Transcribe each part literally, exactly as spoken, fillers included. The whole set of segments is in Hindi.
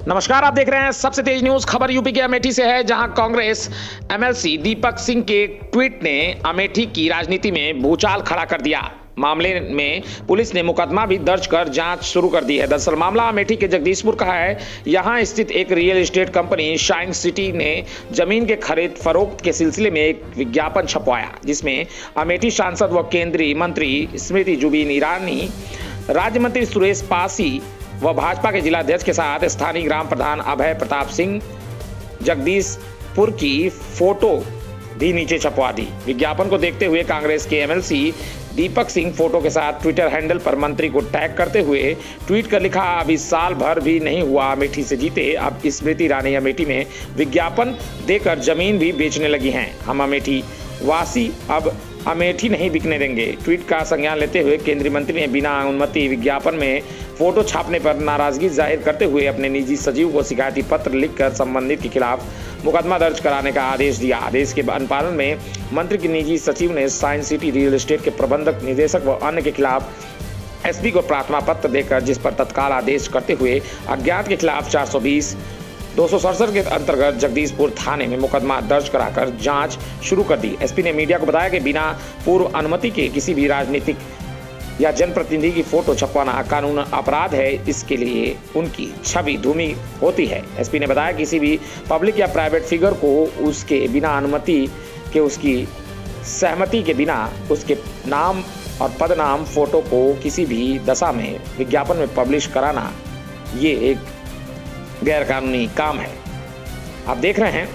नमस्कार, आप देख रहे हैं सबसे तेज न्यूज खबर। यूपी के अमेठी से है, जहां कांग्रेस एमएलसी दीपक सिंह के ट्वीट ने अमेठी की राजनीति में भूचाल खड़ा कर दिया। मामले में पुलिस ने मुकदमा भी दर्ज कर जांच शुरू कर दी है। दरअसल मामला अमेठी के जगदीशपुर का है। यहां स्थित एक real estate company Shine City ने जमीन के खरीद फरोख्त के सिलसिले में एक विज्ञापन छपवाया, जिसमें अमेठी सांसद व केंद्रीय मंत्री स्मृति जुबिन ईरानी, राज्य मंत्री सुरेश पासी व भाजपा के जिलाध्यक्ष के साथ स्थानीय ग्राम प्रधान अभय प्रताप सिंह जगदीशपुर की फोटो भी नीचे छपवा दी। विज्ञापन को देखते हुए कांग्रेस के एमएलसी दीपक सिंह फोटो के साथ ट्विटर हैंडल पर मंत्री को टैग करते हुए ट्वीट कर लिखा, अभी साल भर भी नहीं हुआ अमेठी से जीते, अब स्मृति ईरानी अमेठी में विज्ञापन देकर जमीन भी बेचने लगी हैं। हम अमेठी वासी अब अमेठी नहीं बिकने देंगे। ट्वीट का संज्ञान लेते हुए केंद्रीय मंत्री ने बिना अनुमति विज्ञापन में फोटो छापने पर नाराजगी जाहिर करते हुए अपने निजी सचिव को शिकायती पत्र लिखकर संबंधित के खिलाफ मुकदमा दर्ज कराने का आदेश दिया। आदेश के अनुपालन में मंत्री के निजी सचिव ने साइन सिटी रियल एस्टेट के प्रबंधक, निदेशक व अन्य के खिलाफ एसपी को प्रार्थना पत्र देकर जिस पर तत्काल आदेश करते हुए अज्ञात के खिलाफ चार सौ बीस दो सौ सड़सठ के अंतर्गत जगदीशपुर थाने में मुकदमा दर्ज कराकर जांच शुरू कर दी। एसपी ने मीडिया को बताया कि बिना पूर्व अनुमति के किसी भी राजनीतिक या जनप्रतिनिधि की फोटो छपवाना कानून अपराध है, इसके लिए उनकी छवि धूमी होती है। एसपी ने बताया किसी भी पब्लिक या प्राइवेट फिगर को उसके बिना अनुमति के, उसकी सहमति के बिना उसके नाम और पदनाम फोटो को किसी भी दशा में विज्ञापन में पब्लिश कराना ये एक गैर कानूनी काम है। आप देख रहे हैं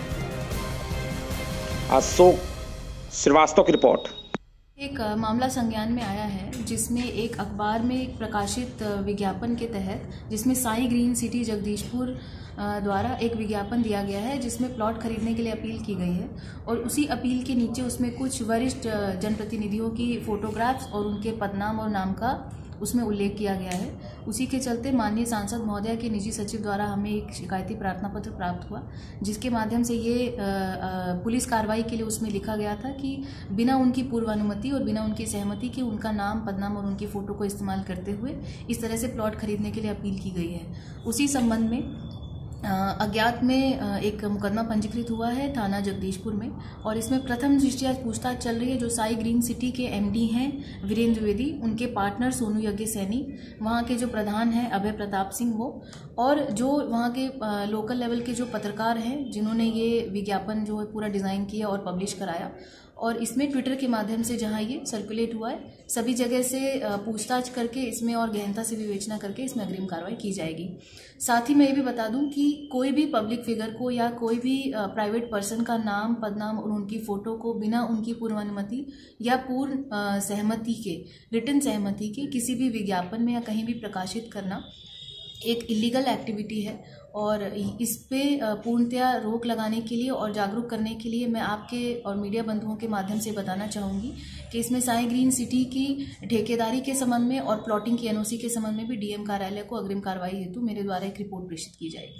अशोक श्रीवास्तव की रिपोर्ट। एक मामला संज्ञान में आया है, जिसमें एक अखबार में एक प्रकाशित विज्ञापन के तहत, जिसमें साई ग्रीन सिटी जगदीशपुर द्वारा एक विज्ञापन दिया गया है, जिसमें प्लॉट खरीदने के लिए अपील की गई है और उसी अपील के नीचे उसमें कुछ वरिष्ठ जनप्रतिनिधियों की फोटोग्राफ्स और उनके पदनाम और नाम का उसमें उल्लेख किया गया है। उसी के चलते माननीय सांसद महोदय के निजी सचिव द्वारा हमें एक शिकायती प्रार्थना पत्र प्राप्त हुआ, जिसके माध्यम से ये आ, आ, पुलिस कार्रवाई के लिए उसमें लिखा गया था कि बिना उनकी पूर्व अनुमति और बिना उनकी सहमति के उनका नाम, पदनाम और उनकी फ़ोटो को इस्तेमाल करते हुए इस तरह से प्लॉट खरीदने के लिए अपील की गई है। उसी संबंध में अज्ञात में एक मुकदमा पंजीकृत हुआ है थाना जगदीशपुर में, और इसमें प्रथम दृष्टया पूछताछ चल रही है। जो साई ग्रीन सिटी के एमडी हैं वीरेंद्र द्विवेदी, उनके पार्टनर सोनू यज्ञ सैनी, वहाँ के जो प्रधान हैं अभय प्रताप सिंह वो, और जो वहाँ के लोकल लेवल के जो पत्रकार हैं जिन्होंने ये विज्ञापन जो है पूरा डिज़ाइन किया और पब्लिश कराया। और इसमें ट्विटर के माध्यम से जहाँ ये सर्कुलेट हुआ है, सभी जगह से पूछताछ करके इसमें और गहनता से विवेचना करके इसमें अग्रिम कार्रवाई की जाएगी। साथ ही मैं ये भी बता दूं कि कोई भी पब्लिक फिगर को या कोई भी प्राइवेट पर्सन का नाम, पदनाम और उनकी फ़ोटो को बिना उनकी पूर्व अनुमति या पूर्ण सहमति के, रिटन सहमति के किसी भी विज्ञापन में या कहीं भी प्रकाशित करना एक इलीगल एक्टिविटी है। और इस पे पूर्णतया रोक लगाने के लिए और जागरूक करने के लिए मैं आपके और मीडिया बंधुओं के माध्यम से बताना चाहूँगी कि इसमें साई ग्रीन सिटी की ठेकेदारी के संबंध में और प्लॉटिंग की एनओसी के संबंध में भी डीएम कार्यालय को अग्रिम कार्रवाई हेतु मेरे द्वारा एक रिपोर्ट प्रेषित की जाएगी।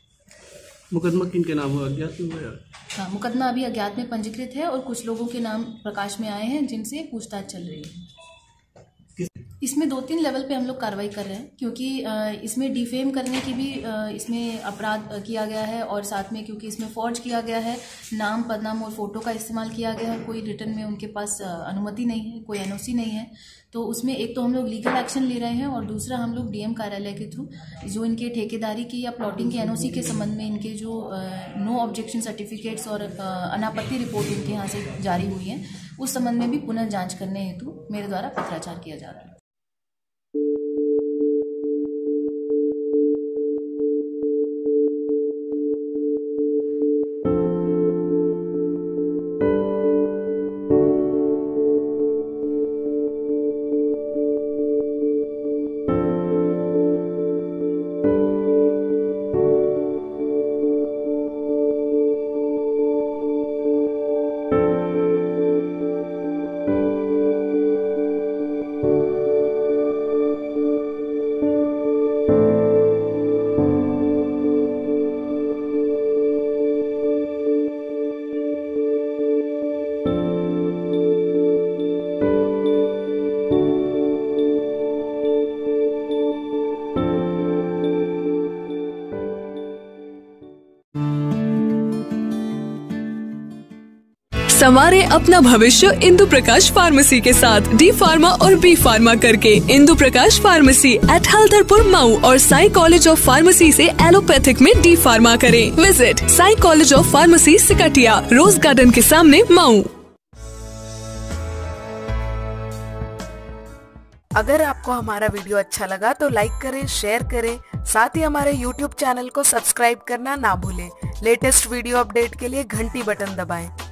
मुकदमा किन के नाम हुआ, अज्ञात में हुआ? हाँ, मुकदमा अभी अज्ञात में पंजीकृत है और कुछ लोगों के नाम प्रकाश में आए हैं जिनसे पूछताछ चल रही है। इसमें दो तीन लेवल पे हम लोग कार्रवाई कर रहे हैं, क्योंकि इसमें डिफेम करने की भी इसमें अपराध किया गया है, और साथ में क्योंकि इसमें फॉर्ज किया गया है, नाम, पदनाम और फोटो का इस्तेमाल किया गया है, कोई रिटर्न में उनके पास अनुमति नहीं है, कोई एनओसी नहीं है। तो उसमें एक तो हम लोग लीगल एक्शन ले रहे हैं और दूसरा हम लोग डीएम कार्यालय के थ्रू जो इनके ठेकेदारी की या प्लॉटिंग की एनओसी के संबंध में इनके जो नो ऑब्जेक्शन सर्टिफिकेट्स और अनापत्ति रिपोर्ट इनके यहाँ से जारी हुई है, उस संबंध में भी पुनः जाँच करने हेतु मेरे द्वारा पत्राचार किया जा रहा है। संवारे अपना भविष्य इंदु प्रकाश फार्मेसी के साथ। डी फार्मा और बी फार्मा करके इंदु प्रकाश फार्मेसी एट हल्दरपुर मऊ और साई कॉलेज ऑफ फार्मेसी से एलोपैथिक में डी फार्मा करें। Visit Sai college of pharmacy Siktiya, rose garden के सामने, मऊ। अगर आपको हमारा वीडियो अच्छा लगा तो लाइक करें, शेयर करें, साथ ही हमारे यूट्यूब चैनल को सब्सक्राइब करना ना भूलें। लेटेस्ट वीडियो अपडेट के लिए घंटी बटन दबाएं।